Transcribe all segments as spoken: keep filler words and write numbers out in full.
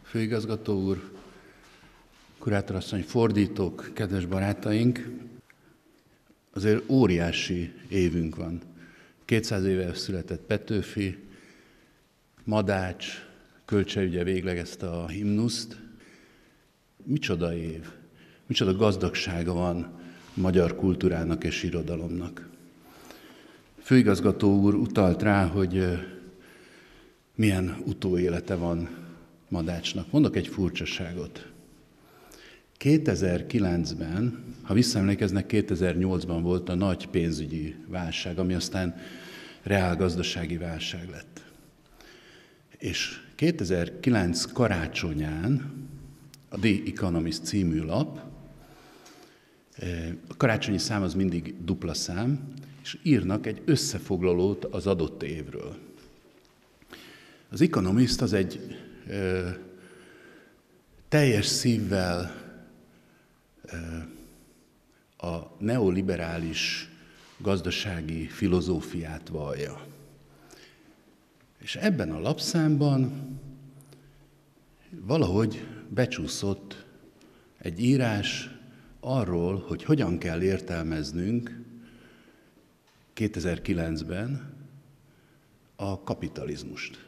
főigazgató úr, kurátorasszony, fordítók, kedves barátaink, azért óriási évünk van. kétszáz éve született Petőfi, Madács, Kölcsey ugye véglegezte a himnuszt. Micsoda év, micsoda gazdagsága van magyar kultúrának és irodalomnak. Főigazgató úr utalt rá, hogy milyen utóélete van Madácsnak. Mondok egy furcsaságot. kétezer-kilencben, ha visszaemlékeznek, kétezer-nyolcban volt a nagy pénzügyi válság, ami aztán reálgazdasági válság lett. És kétezer-kilenc karácsonyán a The Economist című lap, a karácsonyi szám az mindig dupla szám, és írnak egy összefoglalót az adott évről. Az Economist az egy ö, teljes szívvel ö, a neoliberális gazdasági filozófiát vallja. És ebben a lapszámban valahogy becsúszott egy írás arról, hogy hogyan kell értelmeznünk kétezer-kilencben a kapitalizmust.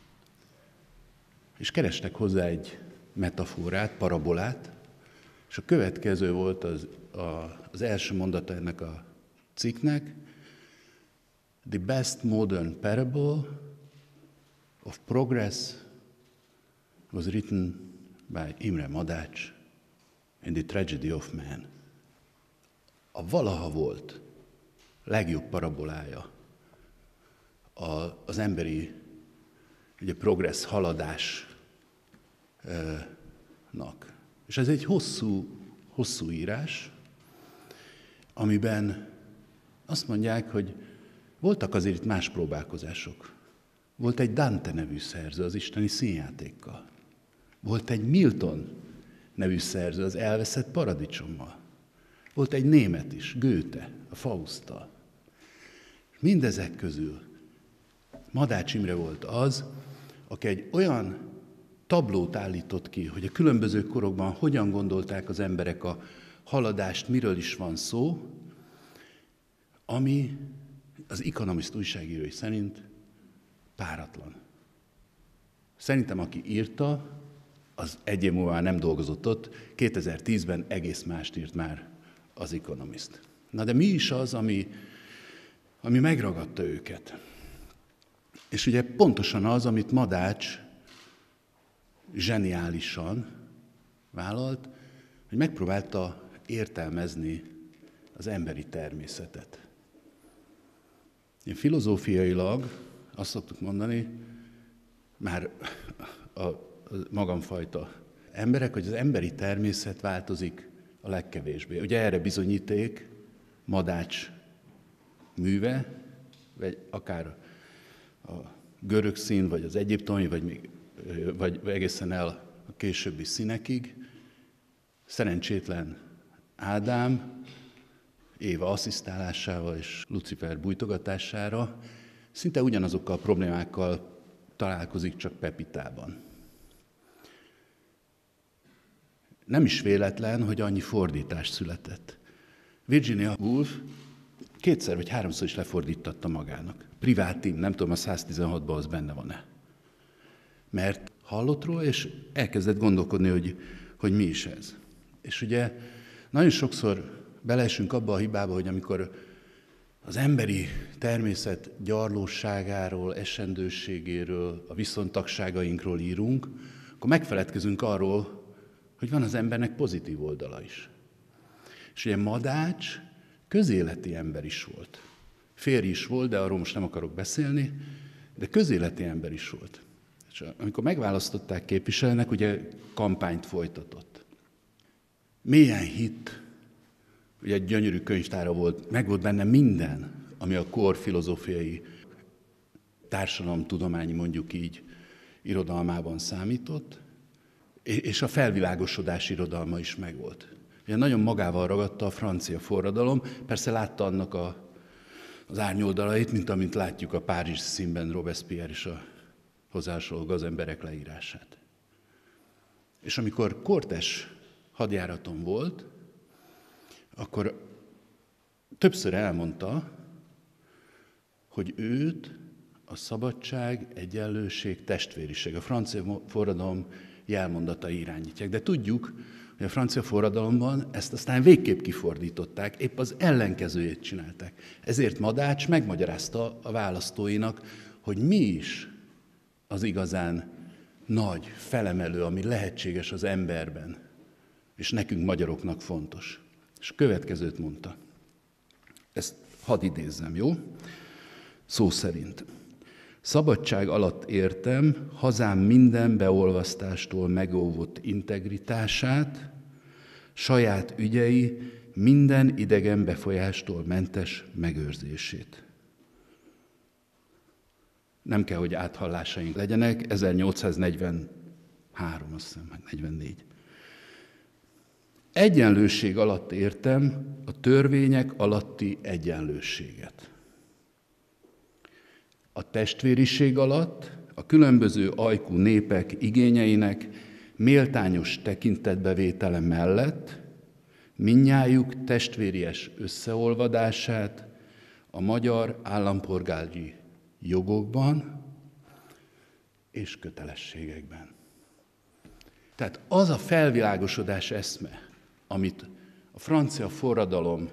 És kerestek hozzá egy metaforát, parabolát, és a következő volt az, a, az első mondata ennek a cikknek: The best modern parable of progress was written by Imre Madács in The Tragedy of Man. A valaha volt legjobb parabolája az emberi ugye, progressz haladásnak. És ez egy hosszú, hosszú írás, amiben azt mondják, hogy voltak azért itt más próbálkozások. Volt egy Dante nevű szerző az isteni színjátékkal. Volt egy Milton nevű szerző az elveszett paradicsommal. Volt egy német is, Goethe, a Fausttal. Mindezek közül Madács Imre volt az, aki egy olyan tablót állított ki, hogy a különböző korokban hogyan gondolták az emberek a haladást, miről is van szó, ami az Economist újságírói szerint páratlan. Szerintem, aki írta, az egy év múlva nem dolgozott ott, kétezer-tízben egész mást írt már az Economist. Na de mi is az, ami, ami megragadta őket? És ugye pontosan az, amit Madács zseniálisan vállalt, hogy megpróbálta értelmezni az emberi természetet. Én filozófiailag azt szoktuk mondani, már a, a magamfajta emberek, hogy az emberi természet változik a legkevésbé. Ugye erre bizonyíték Madács műve, vagy akár a görög szín, vagy az egyiptomi, vagy, még, vagy egészen el a későbbi színekig. Szerencsétlen Ádám Éva asszisztálásával és Lucifer bújtogatására szinte ugyanazokkal a problémákkal találkozik, csak Pepitában. Nem is véletlen, hogy annyi fordítás született. Virginia Woolf kétszer vagy háromszor is lefordítatta magának. Privátim, nem tudom, a száztizenhatban az benne van-e. Mert hallott róla, és elkezdett gondolkodni, hogy, hogy mi is ez. És ugye nagyon sokszor beleesünk abba a hibába, hogy amikor az emberi természet gyarlóságáról, esendőségéről, a viszontagságainkról írunk, akkor megfeledkezünk arról, hogy van az embernek pozitív oldala is. És ugye Madács közéleti ember is volt. Férj is volt, de arról most nem akarok beszélni, de közéleti ember is volt. És amikor megválasztották képviselőnek, ugye kampányt folytatott. Mélyen hitt, ugye egy gyönyörű könyvtára volt, meg volt benne minden, ami a kor filozófiai, társadalomtudományi, mondjuk így, irodalmában számított, és a felvilágosodás irodalma is megvolt. Ugye nagyon magával ragadta a francia forradalom, persze látta annak a, az árnyoldalait, mint amint látjuk a Párizs színben Robespierre és a hozzásoló gazemberek leírását. És amikor Cortés hadjáraton volt, akkor többször elmondta, hogy őt a szabadság, egyenlőség, testvériség, a francia forradalom jelmondatai irányítják. De tudjuk, hogy a francia forradalomban ezt aztán végképp kifordították, épp az ellenkezőjét csinálták. Ezért Madács megmagyarázta a választóinak, hogy mi is az igazán nagy, felemelő, ami lehetséges az emberben, és nekünk magyaroknak fontos. És a következőt mondta. Ezt hadd idézzem, jó? Szó szerint. Szabadság alatt értem hazám minden beolvasztástól megóvott integritását, saját ügyei minden idegen befolyástól mentes megőrzését. Nem kell, hogy áthallásaink legyenek, ezernyolcszáznegyvenhárom, azt hiszem, meg negyvennégy. Egyenlőség alatt értem a törvények alatti egyenlőséget. A testvériség alatt a különböző ajkú népek igényeinek méltányos tekintetbevétele mellett mindnyájuk testvéries összeolvadását a magyar állampolgári jogokban és kötelességekben. Tehát az a felvilágosodás eszme, amit a francia forradalom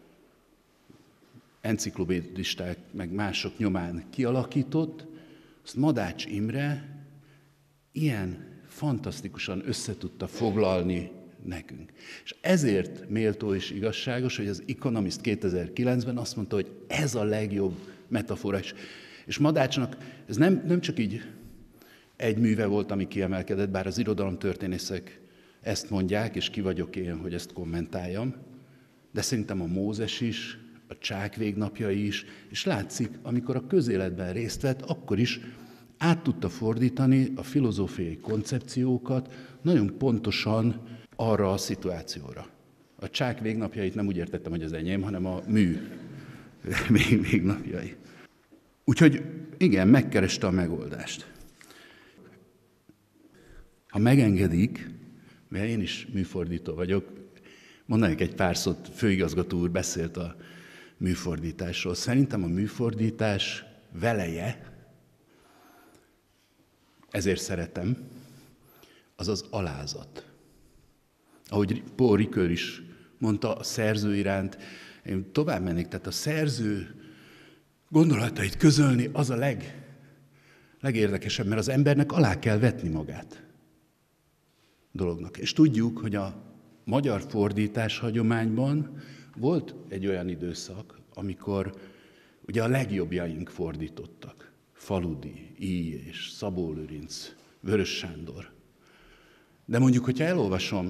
enciklopédisták meg mások nyomán kialakított, azt Madács Imre ilyen fantasztikusan összetudta foglalni nekünk. És ezért méltó és igazságos, hogy az Economist kétezer-kilencben azt mondta, hogy ez a legjobb metafora. És Madácsnak ez nem, nem csak így egy műve volt, ami kiemelkedett, bár az irodalomtörténészek ezt mondják, és ki vagyok én, hogy ezt kommentáljam, de szerintem a Mózes is, a Csák végnapjai is, és látszik, amikor a közéletben részt vett, akkor is át tudta fordítani a filozófiai koncepciókat nagyon pontosan arra a szituációra. A Csák végnapjait nem úgy értettem, hogy az enyém, hanem a mű végnapjai. Úgyhogy igen, megkereste a megoldást. Ha megengedik, mert én is műfordító vagyok, mondanék egy pár szót, főigazgató úr beszélt a műfordításról. Szerintem a műfordítás veleje, ezért szeretem, az az alázat. Ahogy Paul Ricoeur is mondta, a szerző iránt, én tovább mennék, tehát a szerző gondolatait közölni az a leg, legérdekesebb, mert az embernek alá kell vetni magát dolognak. És tudjuk, hogy a magyar fordítás hagyományban volt egy olyan időszak, amikor ugye a legjobbjaink fordítottak. Faludi, Íj és Szabó Lőrinc, Vörös Sándor. De mondjuk, hogyha elolvasom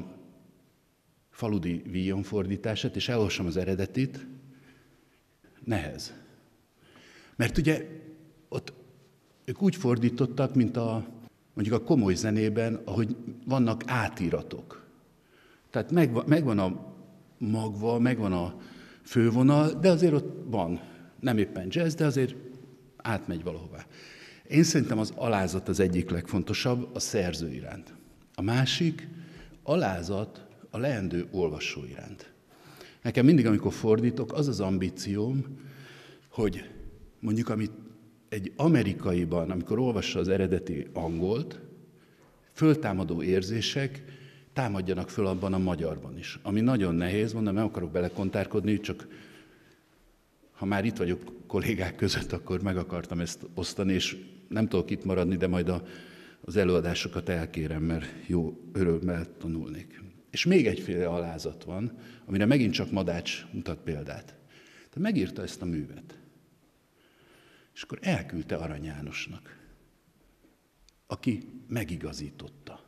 Faludi Villon fordítását, és elolvasom az eredetit, nehez. Mert ugye ott ők úgy fordítottak, mint a, mondjuk a komoly zenében, ahogy vannak átiratok. Tehát megvan, megvan a magva, megvan a fővonal, de azért ott van, nem éppen jazz, de azért átmegy valahová. Én szerintem az alázat az egyik legfontosabb a szerző iránt. A másik, alázat a leendő olvasó iránt. Nekem mindig, amikor fordítok, az az ambícióm, hogy mondjuk, amit egy amerikaiban, amikor olvassa az eredeti angolt, föltámadó érzések támadjanak föl abban a magyarban is. Ami nagyon nehéz, mondom, nem akarok belekontárkodni, csak ha már itt vagyok kollégák között, akkor meg akartam ezt osztani, és nem tudok itt maradni, de majd a, az előadásokat elkérem, mert jó örömmel tanulnék. És még egyféle alázat van, amire megint csak Madács mutat példát. Tehát megírta ezt a művet. És akkor elküldte Arany Jánosnak, aki megigazította.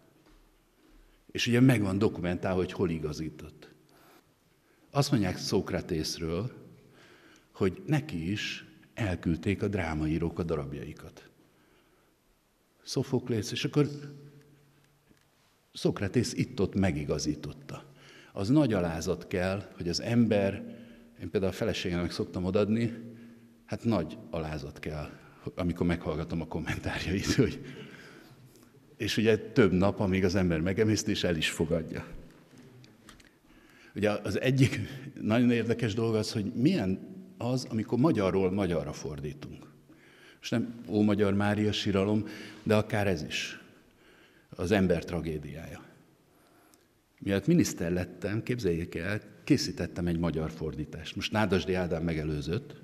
És ugye megvan dokumentálva, hogy hol igazított. Azt mondják Szókratészről, hogy neki is elküldték a drámaírók a darabjaikat. Szofoklész, és akkor Szókratész itt-ott megigazította. Az nagy alázat kell, hogy az ember, én például a feleségemnek szoktam odadni, hát nagy alázat kell, amikor meghallgatom a kommentárjait, hogy és ugye több nap, amíg az ember megemészti, és el is fogadja. Ugye az egyik nagyon érdekes dolog az, hogy milyen az, amikor magyarról magyarra fordítunk. És nem Ó Magyar Mária síralom, de akár ez is. Az ember tragédiája. Miatt miniszter lettem, képzeljék el, készítettem egy magyar fordítást. Most Nádasdy Ádám megelőzött.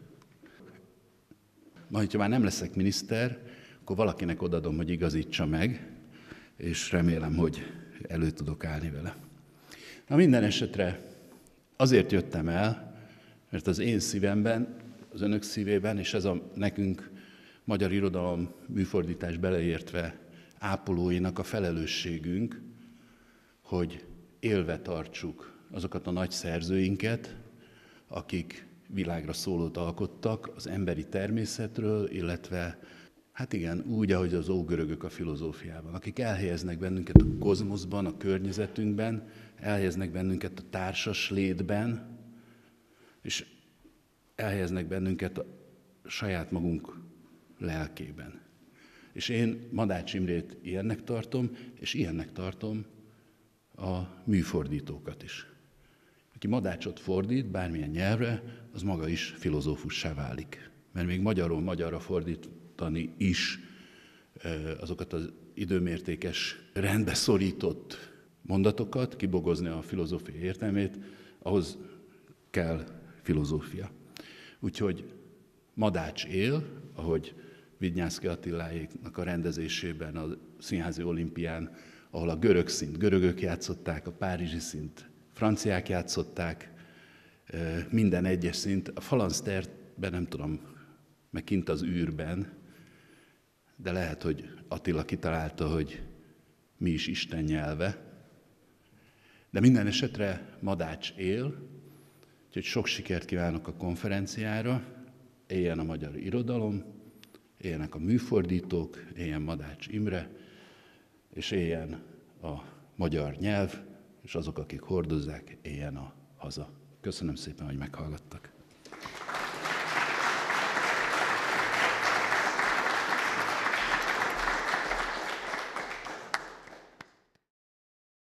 Majd, ha már nem leszek miniszter, akkor valakinek odadom, hogy igazítsa meg, és remélem, hogy elő tudok állni vele. Na minden esetre azért jöttem el, mert az én szívemben, az önök szívében, és ez a nekünk magyar irodalom műfordítás beleértve ápolóinak a felelősségünk, hogy élve tartsuk azokat a nagy szerzőinket, akik világra szólót alkottak az emberi természetről, illetve, hát igen, úgy, ahogy az ógörögök a filozófiában, akik elhelyeznek bennünket a kozmoszban, a környezetünkben, elhelyeznek bennünket a társas létben, és elhelyeznek bennünket a saját magunk lelkében. És én Madács Imrét ilyennek tartom, és ilyennek tartom a műfordítókat is. Aki madácsot fordít bármilyen nyelvre, az maga is filozófussá válik. Mert még magyarról magyarra fordítani is azokat az időmértékes, rendbe szorított mondatokat, kibogozni a filozófia értelmét, ahhoz kell filozófia. Úgyhogy Madács él, ahogy Vidnyánszky Attiláéknak a rendezésében a Színházi Olimpián, ahol a görög szint görögök játszották, a párizsi szint franciák játszották, minden egyes szint. A falanszterben nem tudom, meg kint az űrben, de lehet, hogy Attila kitalálta, hogy mi is Isten nyelve. De minden esetre Madács él, úgyhogy sok sikert kívánok a konferenciára, éljen a magyar irodalom, éljenek a műfordítók, éljen Madács Imre, és éljen a magyar nyelv, és azok, akik hordozzák, éljen a haza. Köszönöm szépen, hogy meghallgattak.